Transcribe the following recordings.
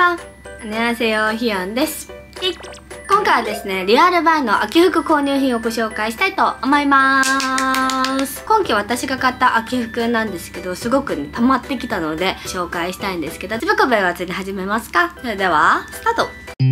ぱん、안녕하세요、ひよんです。今回はですね、リアルバイの秋服購入品をご紹介したいと思います。今期私が買った秋服なんですけど、すごくね、溜まってきたので紹介したいんですけど、つぶこべはつに始めますか。それではスタート。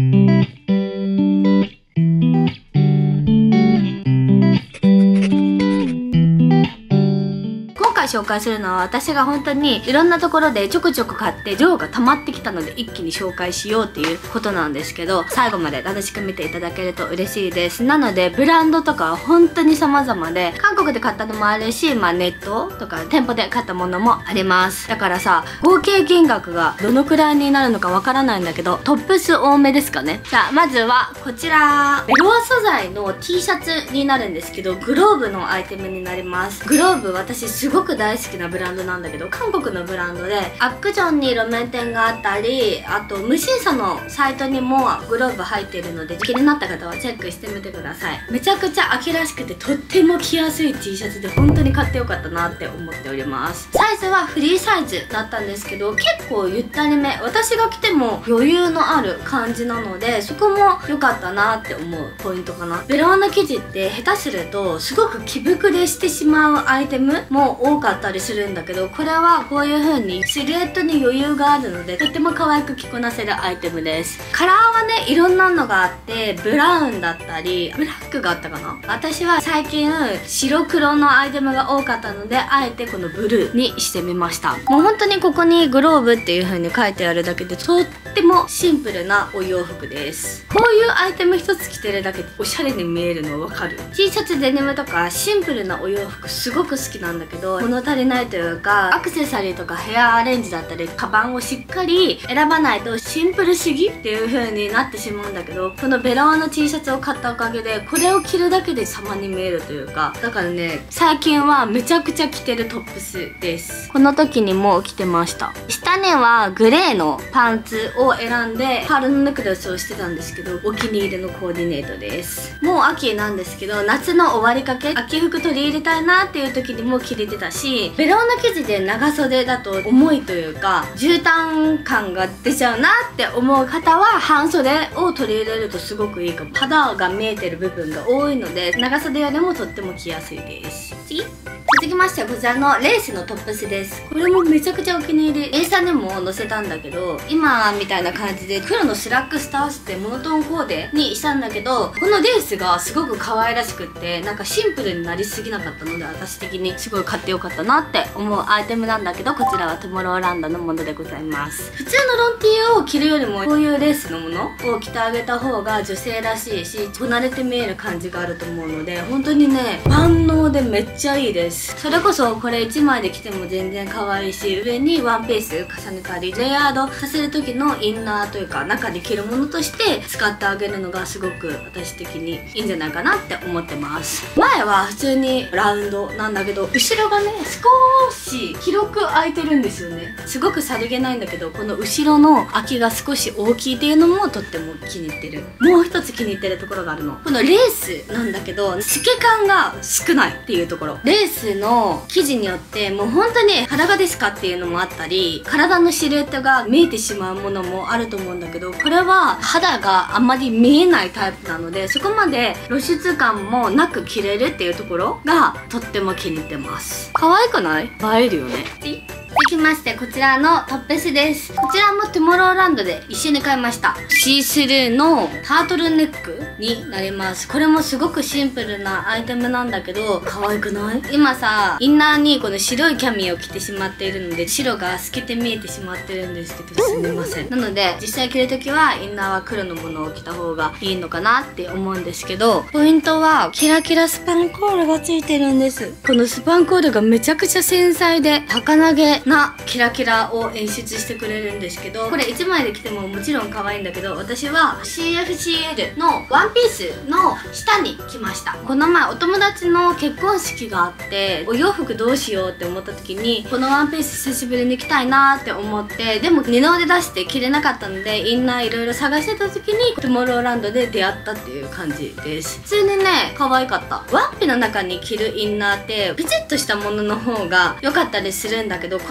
紹介するのは、私が本当にいろんなところでちょくちょく買って量が溜まってきたので一気に紹介しようっていうことなんですけど、最後まで楽しく見ていただけると嬉しいです。なのでブランドとかは本当に様々で、韓国で買ったのもあるし、ネットとか店舗で買ったものもあります。だからさ、合計金額がどのくらいになるのかわからないんだけど、トップス多めですかね。じゃあまずはこちら、ベロア素材の T シャツになるんですけど、グローブのアイテムになります。グローブ、私すごく大好きなブランドなんだけど、韓国のブランドでアックジョンに路面店があったり、あと無審査のサイトにもグローブ入っているので、気になった方はチェックしてみてください。めちゃくちゃ秋らしくてとっても着やすい T シャツで、本当に買ってよかったなって思っております。サイズはフリーサイズだったんですけど、結構ゆったりめ、私が着ても余裕のある感じなので、そこも良かったなって思うポイントかな。ベロアの生地って下手するとすごく着膨れしてしまうアイテムも多かったりするんだけど、これはこういう風にシルエットに余裕があるので、とっても可愛く着こなせるアイテムです。カラーはね、いろんなのがあって、ブラウンだったりブラックがあったかな。私は最近白黒のアイテムが多かったので、あえてこのブルーにしてみました。もう本当にここにグローブっていう風に書いてあるだけで、とってもシンプルなお洋服です。こういうアイテム一つ着てるだけでおしゃれに見えるのわかる。 T シャツ、デニムとかシンプルなお洋服すごく好きなんだけど、物足りないというか、アクセサリーとかヘアアレンジだったりカバンをしっかり選ばないとシンプル主義っていう風になってしまうんだけど、このベロアの T シャツを買ったおかげで、これを着るだけで様に見えるというか、だからね、最近はめちゃくちゃ着てるトップスです。この時にも着てました。下にはグレーのパンツを選んでパールのネックレスをしてたんですけど、お気に入りのコーディネートです。もう秋なんですけど、夏の終わりかけ、秋服取り入れたいなっていう時にも着れてたし、ベロアの生地で長袖だと重いというか絨毯感が出ちゃうなって思う方は、半袖を取り入れるとすごくいいかも。肌が見えてる部分が多いので、長袖よりもとっても着やすいです。続きましてはこちらのレースのトップスです。これもめちゃくちゃお気に入り。インスタにも載せたんだけど、今みたいな感じで黒のスラックスと合わせてモノトーンコーデにしたんだけど、このレースがすごく可愛らしくって、なんかシンプルになりすぎなかったので、私的にすごい買ってよかったなって思うアイテムなんだけど、こちらはトゥモローランドのものでございます。普通のロンティーを着るよりも、こういうレースのものを着てあげた方が女性らしいし、こなれて見える感じがあると思うので、本当にね、万能でめっちゃいいです。それこそこれ1枚で着ても全然可愛いし、上にワンピース重ねたり、レイヤードさせる時のインナーというか中で着るものとして使ってあげるのがすごく私的にいいんじゃないかなって思ってます。前は普通にラウンドなんだけど、後ろがね、少し広く開いてるんですよね。すごくさりげないんだけど、この後ろの空きが少し大きいっていうのもとっても気に入ってる。もう一つ気に入ってるところがあるの。このレースなんだけど、透け感が少ないっていうところ。レースの生地によってもう本当に裸ですかっていうのもあったり、体のシルエットが見えてしまうものもあると思うんだけど、これは肌があんまり見えないタイプなので、そこまで露出感もなく着れるっていうところがとっても気に入ってます。可愛くない？映えるよね。続きまして、こちらのトップスです。こちらもトゥモローランドで一緒に買いました。シースルーのタートルネックになります。これもすごくシンプルなアイテムなんだけど、可愛くない？今さ、インナーにこの白いキャミを着てしまっているので、白が透けて見えてしまってるんですけど、すみません。なので実際着るときはインナーは黒のものを着た方がいいのかなって思うんですけど、ポイントはキラキラスパンコールがついてるんです。このスパンコールがめちゃくちゃ繊細で儚げなキラキラを演出してくれるんですけど、これ1枚で着てももちろん可愛いんだけど、私は CFCL のワンピースの下に着ました。この前お友達の結婚式があって、お洋服どうしようって思った時に、このワンピース久しぶりに着たいなって思って、でも二の腕出して着れなかったので、インナーいろいろ探してた時にトゥモローランドで出会ったっていう感じです。普通にね、可愛かった。ワンピの中に着るインナーってピチッとしたものの方が良かったりするんだけど、こ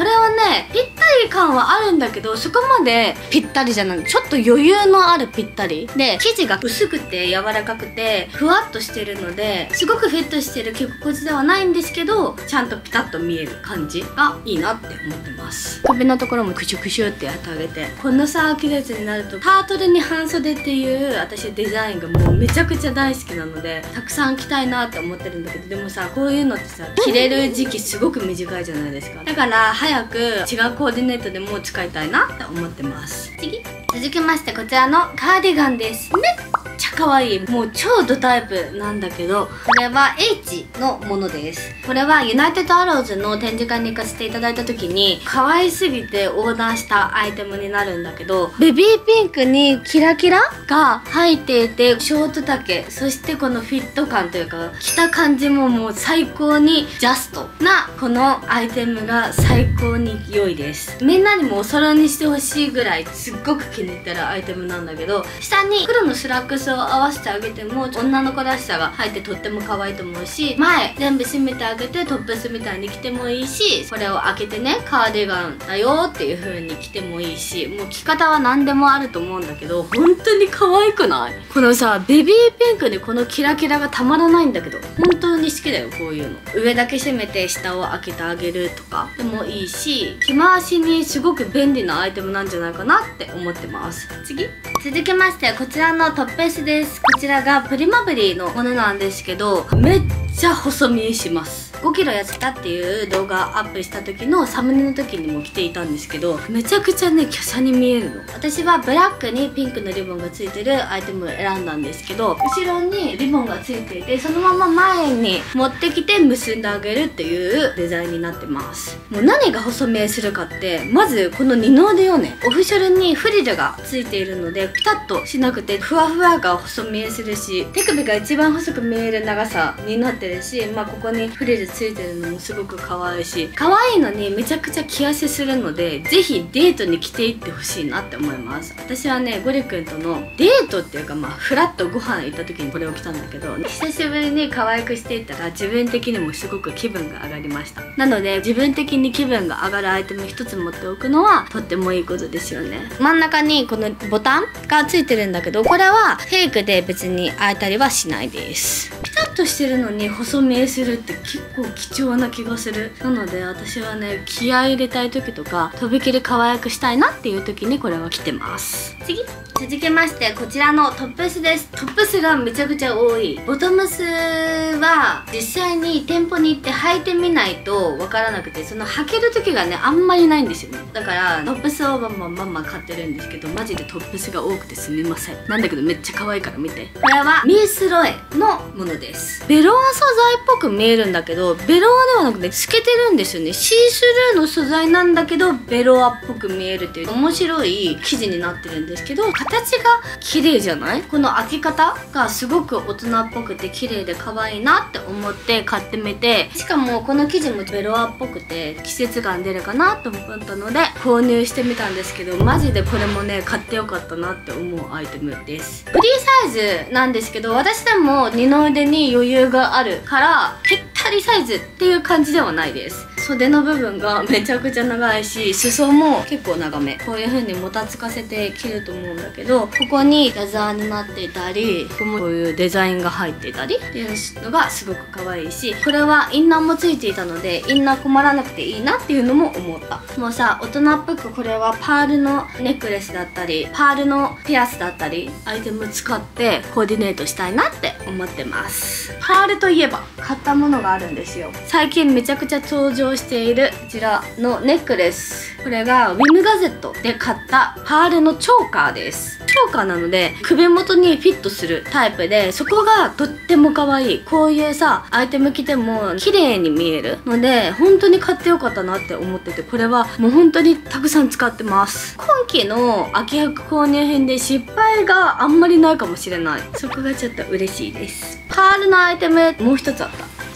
これはねぴったり感はあるんだけど、そこまでぴったりじゃない、ちょっと余裕のあるぴったりで、生地が薄くて柔らかくてふわっとしてるのですごくフィットしてる着心地ではないんですけど、ちゃんとピタッと見える感じがいいなって思ってます。首のところもクシュクシュってやってあげて、このさ季節になるとタートルに半袖っていう私デザインがもうめちゃくちゃ大好きなので、たくさん着たいなって思ってるんだけど、でもさこういうのってさ着れる時期すごく短いじゃないですか。だから早く違うコーディネートでも使いたいなって思ってます。次、続きましてこちらのカーディガンです。めっちゃ可愛い、もう超ドタイプなんだけど、これは H のものです。これはユナイテッドアローズの展示会に行かせていただいた時に可愛すぎてオーダーしたアイテムになるんだけど、ベビーピンクにキラキラが入っていて、ショート丈、そしてこのフィット感というか着た感じももう最高にジャストなこのアイテムが最高に良いです。みんなにもお揃いにしてほしいぐらいすっごく気に入ってるアイテムなんだけど、下に黒のスラックスを合わせてあげても女の子らしさが入ってとっても可愛いと思うし、前全部閉めてあげてトップスみたいに着てもいいし、これを開けてねカーディガンだよっていう風に着てもいいし、もう着方は何でもあると思うんだけど、本当に可愛くない？このさベビーピンクにこのキラキラがたまらないんだけど、本当に好きだよこういうの。上だけ閉めて下を開けてあげるとかでもいいし、着回しにすごく便利なアイテムなんじゃないかなって思ってます。次、続きましてこちらのトップスです。こちらがプリマブリのものなんですけど、めっちゃ細見えします。5キロ痩せたっていう動画アップした時のサムネの時にも着ていたんですけど、めちゃくちゃね華奢に見えるの。私はブラックにピンクのリボンがついてるアイテムを選んだんですけど、後ろにリボンがついていてそのまま前に持ってきて結んであげるっていうデザインになってます。もう何が細見えするかって、まずこの二の腕よね。オフショルにフリルがついているのでピタッとしなくてふわふわが細見えするし、手首が一番細く見える長さになってるし、ここにフリルついてるのもすごく可愛いし、可愛いのにめちゃくちゃ着痩せするので、ぜひデートに着ていってほしいなって思います。私はねゴリくんとのデートっていうかフラッとご飯行った時にこれを着たんだけど、久しぶりに可愛くしていったら自分的にもすごく気分が上がりました。なので自分的に気分が上がるアイテム一つ持っておくのはとってもいいことですよね。真ん中にこのボタンがついてるんだけど、これはフェイクで別に開いたりはしないです。ピタッとしてるのに細見えするって結構貴重な気がする。なので私はね気合い入れたい時とかとびきり可愛くしたいなっていう時にこれは着てます。次、続きましてこちらのトップスです。トップスがめちゃくちゃ多い。ボトムスは実際に店舗に行って履いてみないとわからなくて、その履ける時がねあんまりないんですよね。だからトップスをバンバン買ってるんですけど、マジでトップスが多くてすみません。なんだけどめっちゃ可愛いから見て。これはミースロエのものです。ベロア素材っぽく見えるんだけど、ベロアではなくて透けてるんですよね。シースルーの素材なんだけどベロアっぽく見えるっていう面白い生地になってるんですけど、形が綺麗じゃない？この開き方がすごく大人っぽくて綺麗で可愛いなって思って買ってみて、しかもこの生地もベロアっぽくて季節感出るかなと思ったので購入してみたんですけど、マジでこれもね買ってよかったなって思うアイテムです。フリーサイズなんですけど、私でも二の腕に余裕があるからぴったりサイズっていう感じではないです。袖の部分がめちゃくちゃ長いし、裾も結構長め。こういう風にもたつかせて着ると思うんだけど、ここにラザーになっていたり、ここもこういうデザインが入っていたりっていうのがすごく可愛いし、これはインナーもついていたのでインナー困らなくていいなっていうのも思った。もうさ、大人っぽくこれはパールのネックレスだったりパールのピアスだったりアイテム使ってコーディネートしたいなって思ってます。パールといえば買ったものがあるんですよ。最近めちゃくちゃ登場しているこちらのネックレス。これがウィムガゼットで買ったパールのチョーカーです。チョーカーなので首元にフィットするタイプで、そこがとっても可愛い。こういうさアイテム着ても綺麗に見えるので本当に買ってよかったなって思ってて、これはもう本当にたくさん使ってます。今期の秋服購入編で失敗があんまりないかもしれない。そこがちょっと嬉しいです。パールのアイテムもう一つあった。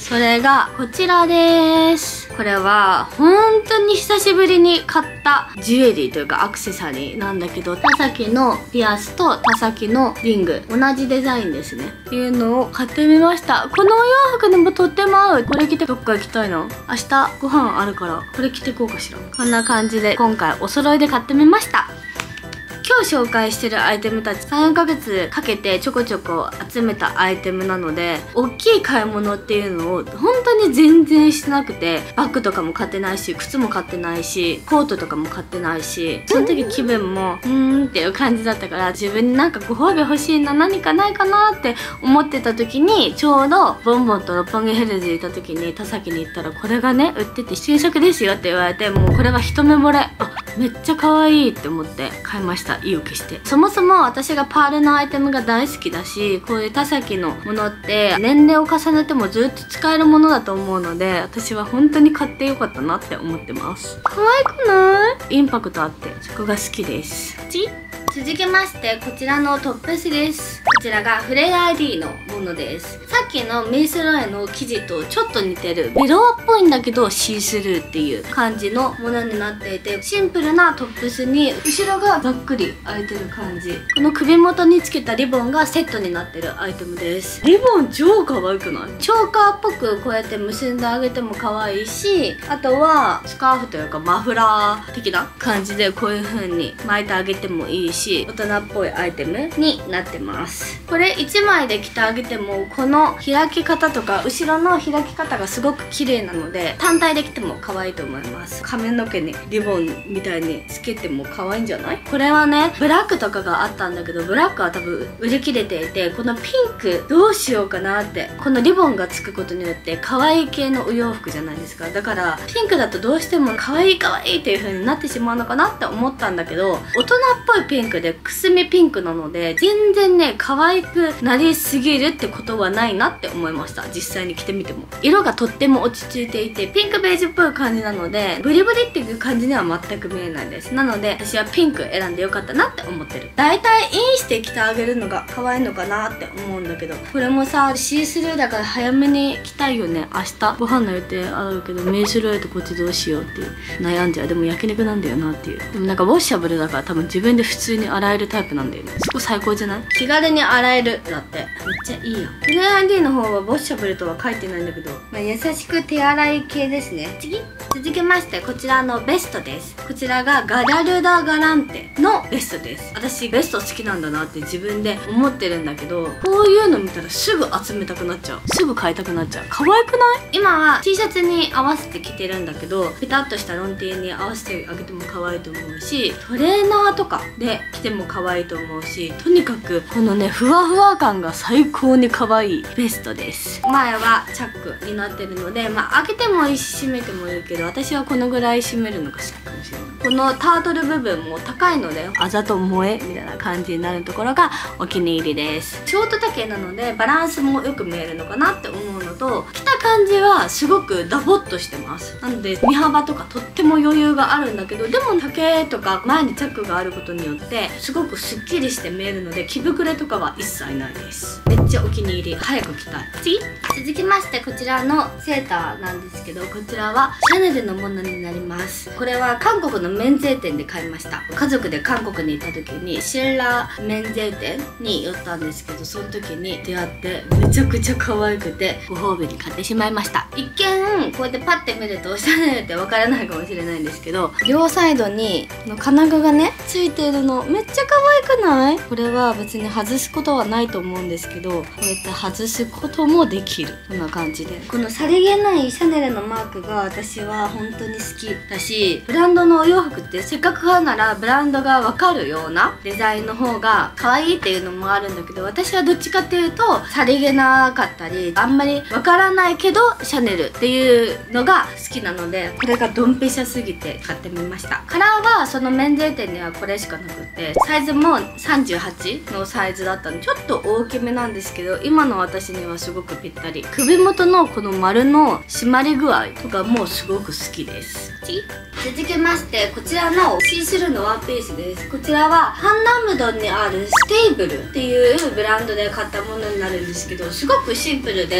それがこちらです。これは本当に久しぶりに買ったジュエリーというかアクセサリーなんだけど、田崎のピアスと田崎のリング、同じデザインですねっていうのを買ってみました。このお洋服でもとっても合う。これ着てどっか行きたいな。明日ご飯あるからこれ着てこうかしら。こんな感じで今回お揃いで買ってみました。今日紹介してるアイテムたち3ヶ月かけてちょこちょこ集めたアイテムなので、大きい買い物っていうのを本当に全然してなくて、バッグとかも買ってないし、靴も買ってないし、コートとかも買ってないし、その時気分もっていう感じだったから、自分になんかご褒美欲しいな、何かないかなって思ってた時に、ちょうどボンボンと六本木ヒルズにいた時に田崎に行ったら、これがね売ってて新色ですよって言われて、もうこれは一目惚れ、めっちゃ可愛いって思って買いました。意を決して。そもそも私がパールのアイテムが大好きだし、こういう田崎のものって年齢を重ねてもずっと使えるものだと思うので、私は本当に買ってよかったなって思ってます。可愛くない？インパクトあってそこが好きです。続きましてこちらのトップスです。こちらがフレア ID のものです。さっきのメイスロエの生地とちょっと似てるベロアっぽいんだけどシースルーっていう感じのものになっていて、シンプルなトップスに後ろがざっくり開いてる感じ。この首元につけたリボンがセットになってるアイテムです。リボン超可愛くない？チョーカーっぽくこうやって結んであげても可愛いし、あとはスカーフというかマフラー的な感じでこういう風に巻いてあげてもいいし、大人っぽいアイテムになってます。これ1枚で着てあげても、この開き方とか後ろの開き方がすごく綺麗なので、単体で着ても可愛いと思います。髪の毛にリボンみたいにつけても可愛いんじゃない？これはねブラックとかがあったんだけど、ブラックは多分売り切れていて、このピンクどうしようかなって。このリボンがつくことによって可愛い系のお洋服じゃないですか。だからピンクだとどうしても可愛い可愛いっていう風になってしまうのかなって思ったんだけど、大人っぽいピンクでくすみピンクなので、全然ね可愛くなりすぎるってことはないなって思いました。実際に着てみても色がとっても落ち着いていて、ピンクベージュっぽい感じなのでブリブリっていう感じには全く見えないです。なので私はピンク選んでよかったなって思ってる。だいたいインして着てあげるのが可愛いのかなって思うんだけど、これもさシースルーだから早めに着たいよね。明日ご飯の予定あるけど、メイスローとこっちどうしようっていう悩んじゃう。でも焼肉なんだよなっていう。でもなんかウォッシャブルだから多分自分で普通に洗えるタイプなんだよね。そこ最高じゃない？気軽に洗えるだってめっちゃいいよ。フレア ID の方はウォッシャブルとは書いてないんだけど、優しく手洗い系ですね。続きましてこちらのベストです。こちらがガラルダ・ガランテのベストです。私ベスト好きなんだなって自分で思ってるんだけど、こういうの見たらすぐ集めたくなっちゃう。すぐ買いたくなっちゃう。可愛くない？今は T シャツに合わせて着てるんだけど、ピタッとしたロン T に合わせてあげても可愛いと思うし、トレーナーとかで着ても可愛いと思うし、とにかくこのねふわふわ感が最高に可愛いベストです。前はチャックになってるので、開けてもいいし閉めてもいいけど、私はこのぐらい閉めるのが好きかもしれない。このタートル部分も高いので、あざと萌えみたいな感じになるところがお気に入りです。ショート丈なのでバランスもよく見えるのかなって思うのと、着た感じはすごくダボっとしてます。なので身幅とかとっても余裕があるんだけど、でも丈とか前にチャックがあることによってすごくスッキリして見えるので、着膨れとかは一切ないです。めっちゃお気に入り。早く着たい。続きましてこちらのセーターなんですけど、こちらはシャネルのものになります。これは韓国の免税店で買いました。家族で韓国に行った時にシェンラ免税店に寄ったんですけど、その時に出会ってめちゃくちゃ可愛くてご褒美に買ってしまいました。一見こうやってパッて見るとシャネルってわからないかもしれないんですけど、両サイドにこの金具がねついてるのめっちゃ可愛くない？これは別に外すことはないと思うんですけど、こうやって外すこともできる。こんな感じで、このさりげないシャネルのマークが私は本当に好きだし、ブランドのお洋服ってせっかく買うならブランドがわかるようなデザインの方が可愛いっていうのもあるんだけど、私はどっちかっていうとさりげなかったり、あんまりわからないけどシャネルっていうのが好きなので、これがドンピシャすぎて買ってみました。カラーはその免税店にはこれしかなくて、サイズも38のサイズだったのでちょっと大きめなんですけど、今の私にはすごくぴったり。首元のこの丸の締まり具合とかもすごく好きです。続きましてこちらのシースルーのワンピースです。こちらはハンナムドンにあるステイブルっていうブランドで買ったものになるんですけど、すごくシンプルで着やす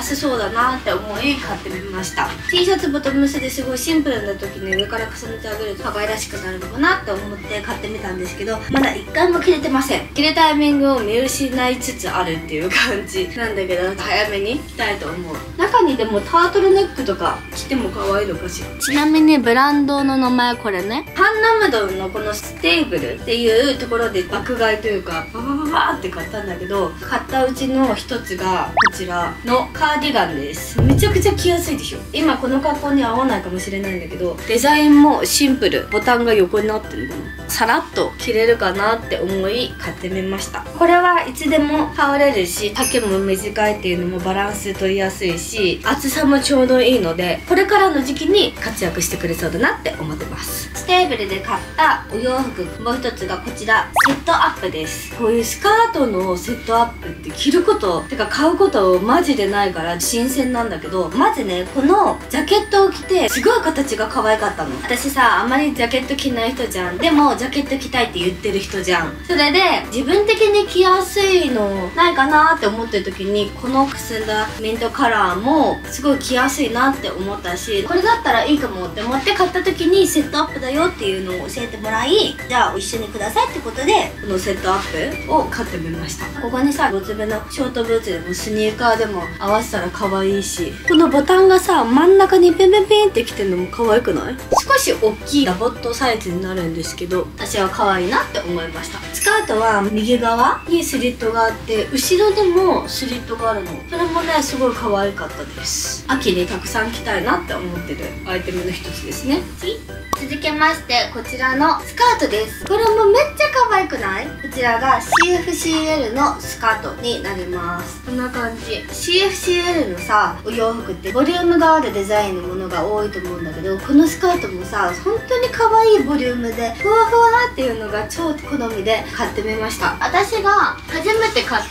すそうだなって思い買ってみました。 T シャツボトムスですごいシンプルな時に上から重ねてあげると可愛らしくなるのかなって思って買ってみたんですけど、まだ1回も着れてません。着るタイミングを見失いつつあるっていう感じなんだけど、早めに着たいと思う。中にでもタートルネックとか着ても可愛いのかしら。ちなみにブランドの名前これね、ハンナムドンのこのステーブルっていうところで爆買いというかババババーって買ったんだけど、買ったうちの一つがこちらのカーディガンです。めちゃくちゃ着やすいでしょ。今この格好に合わないかもしれないんだけど、デザインもシンプル、ボタンが横になってるのかな、さらっと着れるかなって思い買ってみました。これはいつでも羽織れるし、丈も短いっていうのもバランス取りやすいし、厚さもちょうどいいので、これからの時期に活躍してくれそうだなって思ってます。ステーブルで買ったお洋服もう一つがこちら、セットアップです。こういうスカートのセットアップって着ることてか買うことマジでないから新鮮なんだけど、まずねこのジャケットを着てすごい形が可愛かったの。私さ、あんまりジャケット着ない人じゃん。でもジャケット着たいって言ってる人じゃん。それで自分的に着やすいのないかなって思ってる時に、このくすんだミントカラーもすごい着やすいなって思ったし、これだったらいいかもって思って買った時にセットアップだよっていうのを教えてもらい、じゃあ一緒にくださいってことでこのセットアップを買ってみました。ここにさ、ごつめのショートブーツでもスニーカーでも合わせたら可愛いし、このボタンがさ真ん中にペンペンペンってきてるのも可愛くない？少し大きいダボットサイズになるんですけど、私は可愛いなって思いました。スカートは右側にスリットがあって、後ろでもスリットがあるの。それもねすごい可愛かったです。秋にたくさん着たいなって思ってるアイテムの一つですね。続きましてこちらのスカートです。これもめっちゃ可愛くない？こちらが CFCL のスカートになります。こんな感じ。 CFCL のさお洋服ってボリュームがあるデザインのものが多いと思うんだけど、このスカートもさ本当に可愛いボリュームでふわふわっていうのが超好みで買ってみました。私が初めて買った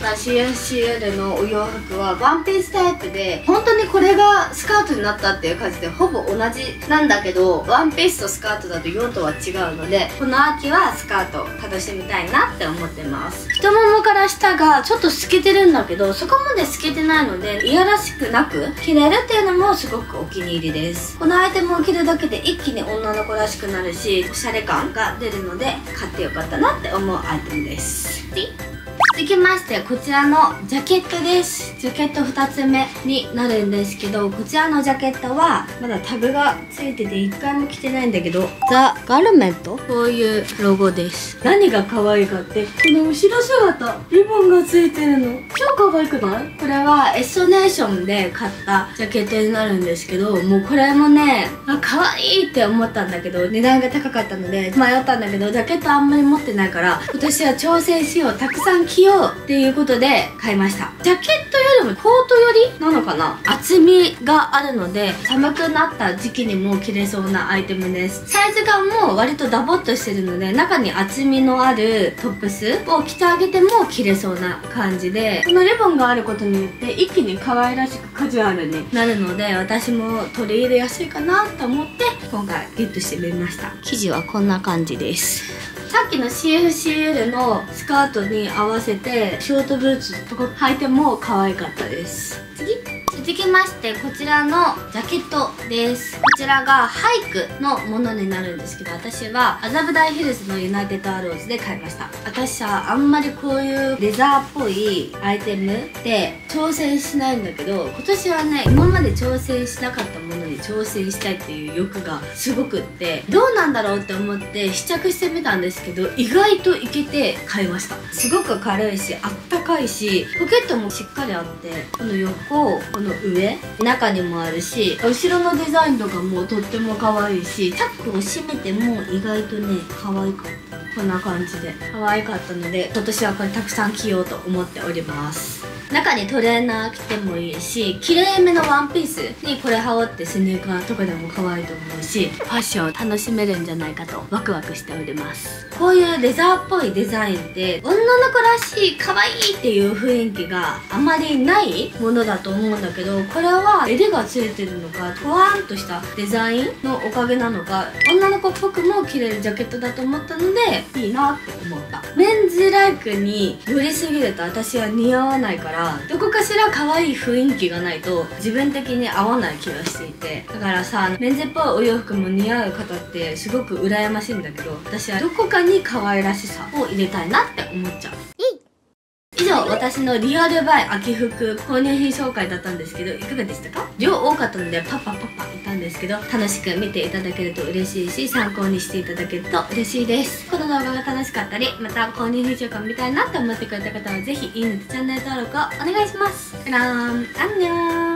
CFCL のお洋服はワンピースタイプで、本当にこれがスカートになったっていう感じでほぼ同じなんだけど、ワンピースとスカートだと用途は違うので、この秋はスカートを楽しみたいなって思ってます。太ももから下がちょっと透けてるんだけど、そこまで透けてないのでいやらしくなく着れるっていうのもすごくお気に入りです。このアイテムを着るだけで一気に女の子らしくなるし、おしゃれ感が出るので買ってよかったなって思うアイテムです。続きましてこちらのジャケットです。ジャケット2つ目になるんですけど、こちらのジャケットはまだタグがついてて1回も着てないんだけど、ザ・ガルメント、こういうロゴです。何が可愛いかって、この後ろ姿リボンがついてるの超可愛くない？これはエストネーションで買ったジャケットになるんですけど、もうこれもね可愛いって思ったんだけど値段が高かったので迷ったんだけど、ジャケットあんまり持ってないから今年は挑戦しよう、たくさん着ようっていうことで買いました。ジャケットよりもコートよりなのかな、厚みがあるので寒くなった時期にも着れそうなアイテムです。サイズ感も割とダボっとしてるので、中に厚みのあるトップスを着てあげても着れそうな感じで、このリボンがあることによって一気に可愛らしくカジュアルになるので、私も取り入れやすいかなと思って今回ゲットしてみました。生地はこんな感じです。さっきの CFCL のスカートに合わせてショートブーツとか履いても可愛かったです。続きましてこちらのジャケットです。こちらがハイクのものになるんですけど、私は麻布台ヒルズのユナイテッドアローズで買いました。私さあんまりこういうレザーっぽいアイテムで挑戦しないんだけど、今年はね今まで挑戦しなかったものに挑戦したいっていう欲がすごくって、どうなんだろうって思って試着してみたんですけど、意外といけて買いました。すごく軽いしあったかいし、ポケットもしっかりあって、この横この上中にもあるし、後ろのデザインとかもとっても可愛いし、タックを閉めても意外とね可愛かった。こんな感じで可愛かったので、今年はこれたくさん着ようと思っております。中にトレーナー着てもいいし、きれいめのワンピースにこれ羽織ってスニーカーとかでも可愛いと思うし、ファッションを楽しめるんじゃないかとワクワクしております。こういうレザーっぽいデザインって女の子らしい可愛いっていう雰囲気があまりないものだと思うんだけど、これは襟がついてるのかふわーんとしたデザインのおかげなのか、女の子っぽくも着れるジャケットだと思ったのでいいなって思った。メンズライクに寄りすぎると私は似合わないから、 からどこかしら可愛い雰囲気がないと自分的に合わない気がしていて、だからさ、メンズっぽいお洋服も似合う方ってすごく羨ましいんだけど、私はどこかに可愛らしさを入れたいなって思っちゃう。以上、私のリアルバイ秋服購入品紹介だったんですけど、いかがでしたか？量多かったのでパッパ言ったんですけど、楽しく見ていただけると嬉しいし、参考にしていただけると嬉しいです。この動画が楽しかったり、また購入品紹介見たいなって思ってくれた方はぜひいいねとチャンネル登録をお願いします。그럼 안녕。